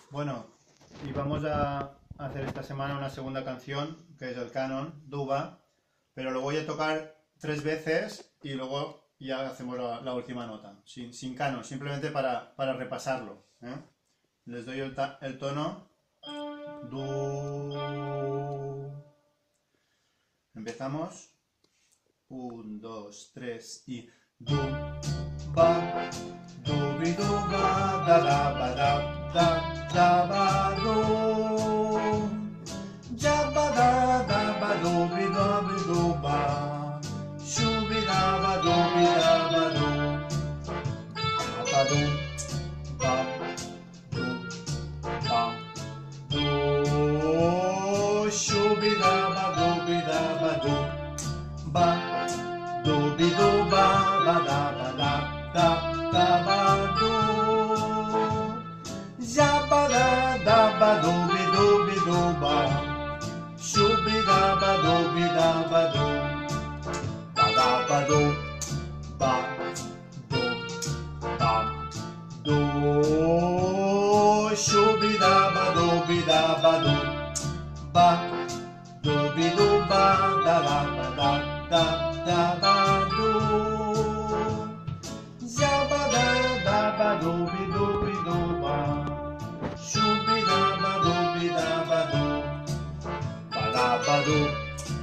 Bueno, y vamos a hacer esta semana una segunda canción, que es el canon, Duba, pero lo voy a tocar tres veces y luego ya hacemos la última nota, sin canon, simplemente para repasarlo. ¿Eh? Les doy el tono, Du. Empezamos. Un, dos, tres y Du, ba, du, bi, du, ba, da, ba, do. Ja, ba, ba, do, bi, do, ba. Shu, bi, ba, do, ba, do. Ba, do, ba, do, ba, do. Shu, bi, ba, do, ba, do. Ba, do, bi, do, ba, da, ba, do. Ja, ba, ba, do, bi, do, ba. Shu, bi, ba, do, ba, do. Ba, do, ba, do, ba, do. Shu, bi, ba, do, ba, do. Ba, do, bi, do, ba, da, ba, do. Ja, ba, do, bi, do, ba. Shu, bi, ba, do, ba, do. Ba, do.